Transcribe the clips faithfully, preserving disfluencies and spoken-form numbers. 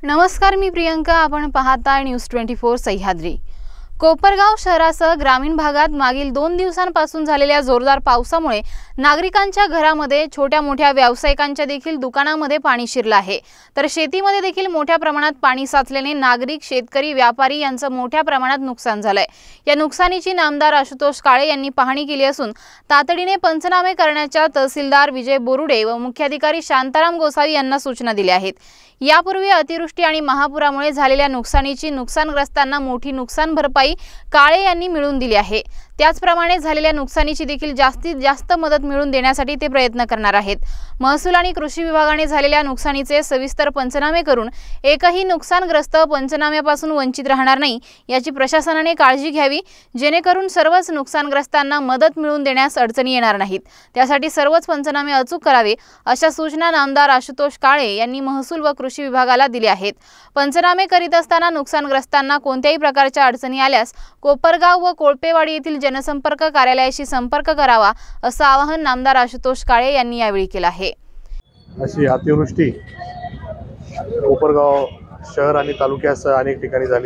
नमस्कार, मी प्रियंका. आपण पाहताय news twenty four Sahyadri. Kopargaon शहरासह ग्रामीण भागात मागील दोन दिवसांपासून झालेल्या जोरदार पावसामुळे नागरिकांच्या घरामध्ये, छोट्या मोठ्या व्यावसायिकांच्या देखील दुकानांमध्ये पाणी शिरलं आहे. तर शेतीमध्ये देखील मोठ्या प्रमाणात पाणी साचल्याने नागरिक, शेतकरी, व्यापारी यांचं मोठ्या प्रमाणात नुकसान झालंय. या नुकसानीची नामदार आशुतोष काळे यांनी पाहणी केली असून तातडीने पंचनामे करण्याच्या तहसीलदार विजय बोरुडे व मुख्याधिकारी शांताराम गोसावी यांना सूचना दिल्या आहेत. यापूर्वी अतिवृष्टी आणि महापुरामुळे झालेल्या नुकसानीची नुकसानग्रस्तांना मोठी नुकसान भरपाई काळे यांनी मिळवून दिली आहे. त्याचप्रमाणे झालेल्या नुकसानीची देखील जास्तीत जास्त मदत मिळवून देण्यासाठी ते प्रयत्न करणार आहेत. महसूल आणि कृषी विभागाने झालेल्या नुकसानीचे सविस्तर पंचनामे करून एकही नुकसानग्रस्त पंचनाम्यापासून वंचित राहणार नाही याची प्रशासनाने काळजी घ्यावी, जेणेकरून सर्वच नुकसानग्रस्तांना मदत मिळवून देण्यास अडचणी येणार नाहीत. त्यासाठी सर्वच पंचनामे अचूक करावे अशा सूचना नामदार आशुतोष काळे यांनी महसूल व कृषी विभागाला दिल्या आहेत. पंचनामे करीत असताना नुकसानग्रस्तांना कोणत्याही प्रकारच्या अडचणी आल्यास कोपरगाव व कोळपेवाडी येथील जनसंपर्क कार्यालयाशी संपर्क करावा असं आवाहन नामदार आशुतोष काळे यांनी यावेळी केलं आहे. अशी अतिवृष्टी कोपरगाव शहर आणि तालुक्यासह अनेक ठिकाणी झाली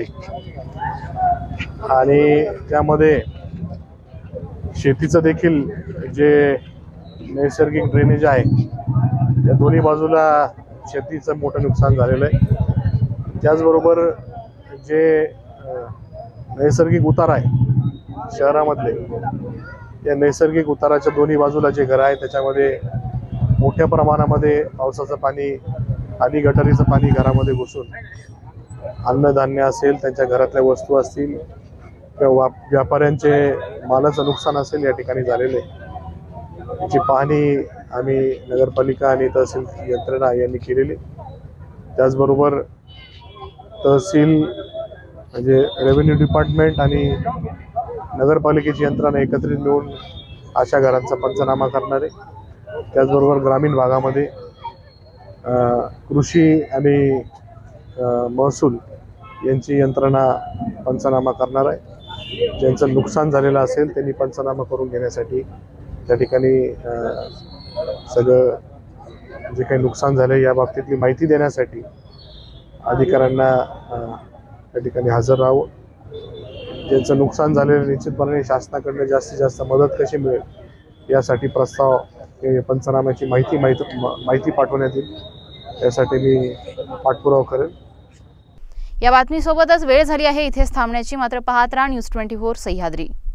आणि त्यामध्ये शेतीचं देखील जे नैसर्गिक ड्रेनेज आहे त्या दोन्ही बाजूला शेतीचं मोठं नुकसान झालेलं आहे. त्याचबरोबर जे नैसर्गिक उतार आहे शहरामधले, या नैसर्गिक उताराच्या दोन्ही बाजूला जे घर आहे त्याच्यामध्ये मोठ्या प्रमाणामध्ये पावसाचं पाणी आणि गटारीचं पाणी घरामध्ये घुसून अन्नधान्य असेल, त्यांच्या घरातल्या वस्तू असतील किंवा व्यापाऱ्यांचे मालाचं नुकसान असेल या ठिकाणी झालेले. याची पाहणी आम्ही नगरपालिका आणि तहसील यंत्रणा यांनी केलेली. त्याचबरोबर तहसील म्हणजे रेव्हेन्यू डिपार्टमेंट आणि नगरपालिकेची यंत्रणा एकत्रित मिळून अशा घरांचा पंचनामा करणार आहे. त्याचबरोबर ग्रामीण भागामध्ये कृषी आणि महसूल यांची यंत्रणा पंचनामा करणार आहे. ज्यांचं नुकसान झालेलं असेल त्यांनी पंचनामा करून घेण्यासाठी त्या ठिकाणी सगळं जे काही नुकसान झालं या बाबतीतली माहिती देण्यासाठी अधिकाऱ्यांना त्या ठिकाणी हजर राहावं. ज्यांचं नुकसान झालेलं निश्चितपणे शासनाकडनं जास्तीत जास्त मदत कशी मिळेल यासाठी प्रस्ताव पंचनाम्याची माहिती माहिती माहिती पाठवण्यात येईल. यासाठी मी पाठपुरावा करेन. या बातमीसोबतच वेळ झाली आहे इथेच थांबण्याची. मात्र पाहत राहा न्यूज ट्वेंटी फोर सह्याद्री.